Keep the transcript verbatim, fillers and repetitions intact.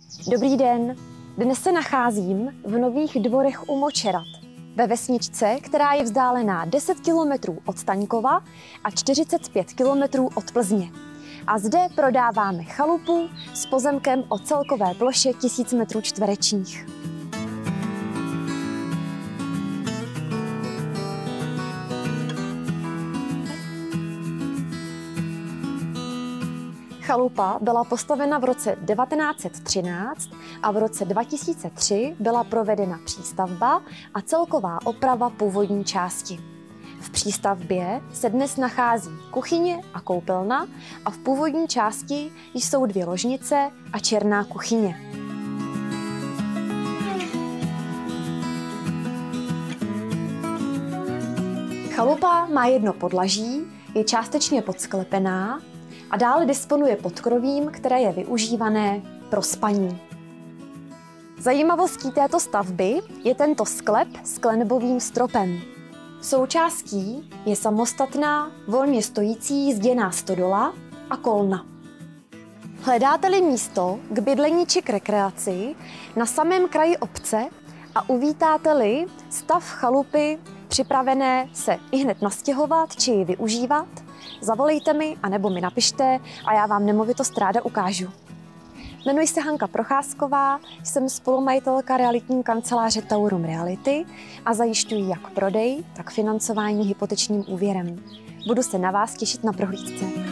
Dobrý den, dnes se nacházím v Nových Dvorech u Močerat, ve vesničce, která je vzdálená deset kilometrů od Staňkova a čtyřicet pět kilometrů od Plzně. A zde prodáváme chalupu s pozemkem o celkové ploše tisíc metrů čtverečních. Chalupa byla postavena v roce devatenáct set třináct a v roce dva tisíce tři byla provedena přístavba a celková oprava původní části. V přístavbě se dnes nachází kuchyně a koupelna a v původní části jsou dvě ložnice a černá kuchyně. Chalupa má jedno podlaží, je částečně podsklepená a dále disponuje podkrovím, které je využívané pro spaní. Zajímavostí této stavby je tento sklep s klenbovým stropem. Součástí je samostatná, volně stojící zděná stodola a kolna. Hledáte-li místo k bydlení či k rekreaci na samém kraji obce a uvítáte-li stav chalupy připravené se ihned nastěhovat či ji využívat, zavolejte mi anebo mi napište a já vám nemovitost ráda ukážu. Jmenuji se Hanka Procházková, jsem spolumajitelka realitní kanceláře Taurum Reality a zajišťuji jak prodej, tak financování hypotečním úvěrem. Budu se na vás těšit na prohlídce.